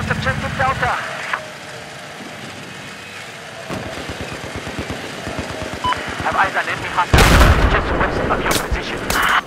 lost objective Delta. Have eyes on enemy hostiles just west of your position.